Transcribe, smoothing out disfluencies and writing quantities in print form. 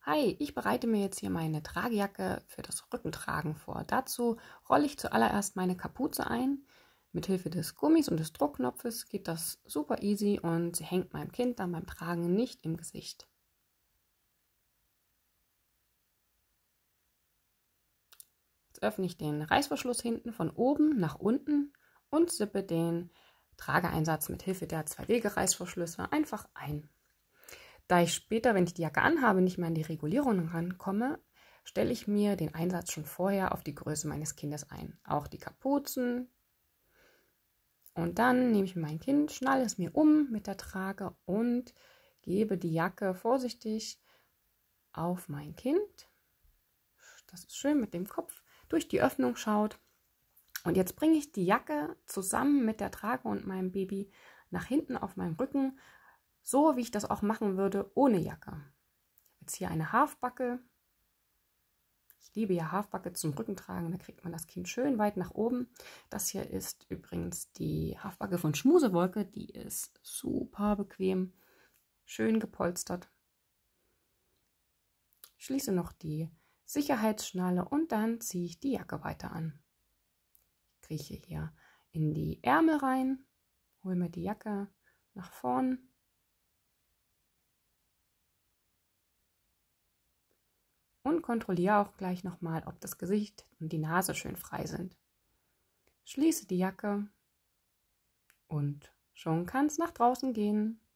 Hi, ich bereite mir jetzt hier meine Tragejacke für das Rückentragen vor. Dazu rolle ich zuallererst meine Kapuze ein. Mithilfe des Gummis und des Druckknopfes geht das super easy und sie hängt meinem Kind dann beim Tragen nicht im Gesicht. Jetzt öffne ich den Reißverschluss hinten von oben nach unten und sippe den Trageeinsatz mithilfe der 2-Wege-Reißverschlüsse einfach ein. Da ich später, wenn ich die Jacke anhabe, nicht mehr an die Regulierung rankomme, stelle ich mir den Einsatz schon vorher auf die Größe meines Kindes ein. Auch die Kapuzen. Und dann nehme ich mein Kind, schnalle es mir um mit der Trage und gebe die Jacke vorsichtig auf mein Kind. Das ist schön mit dem Kopf durch die Öffnung schaut. Und jetzt bringe ich die Jacke zusammen mit der Trage und meinem Baby nach hinten auf meinem Rücken, so wie ich das auch machen würde ohne Jacke. Ich habe jetzt hier eine Halfbacke. Ich liebe ja Halfbacke zum Rückentragen, da kriegt man das Kind schön weit nach oben. Das hier ist übrigens die Halfbacke von Schmusewolke, die ist super bequem, schön gepolstert. Ich schließe noch die Sicherheitsschnalle und dann ziehe ich die Jacke weiter an. Ich krieche hier in die Ärmel rein, hole mir die Jacke nach vorn. Und kontrolliere auch gleich nochmal, ob das Gesicht und die Nase schön frei sind. Schließe die Jacke und schon kann es nach draußen gehen.